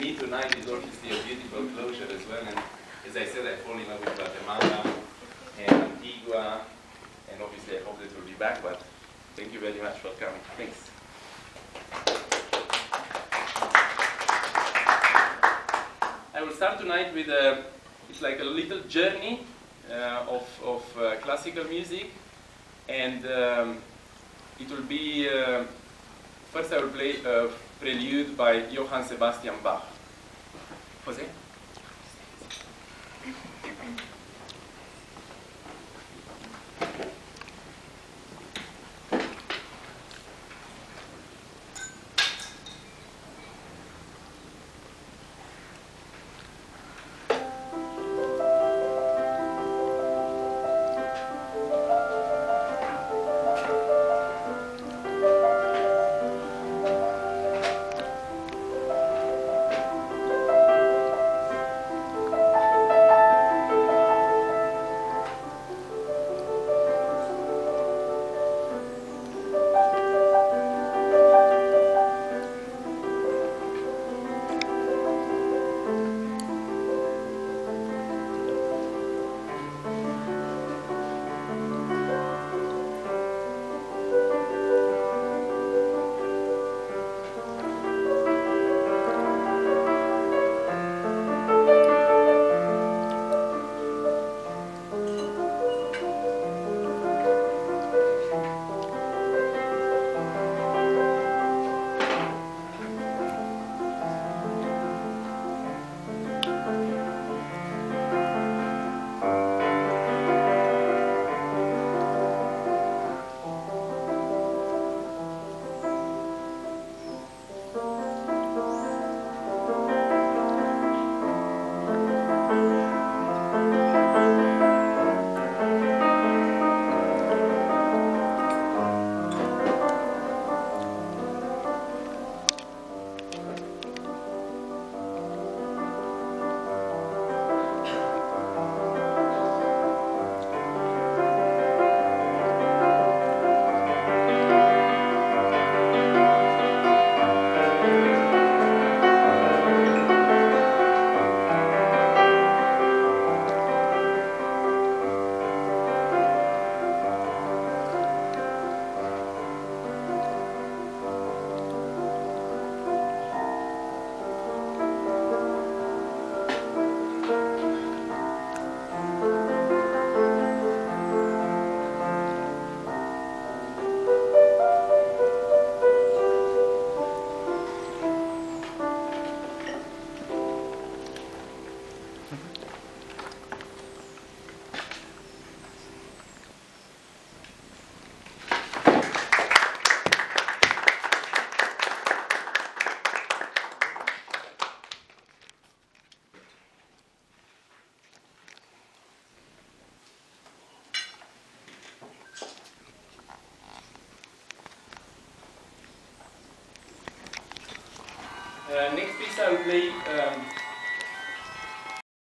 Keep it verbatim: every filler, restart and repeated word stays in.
me tonight is obviously a beautiful closure as well. And as I said, I fall in love with Guatemala and Antigua, and obviously I hope that we'll be back, but thank you very much for coming. Thanks. I will start tonight with a, it's like a little journey uh, of, of uh, classical music, and um, it will be, uh, first I will play a prelude by Johann Sebastian Bach. Jose? Uh, next piece I will play um,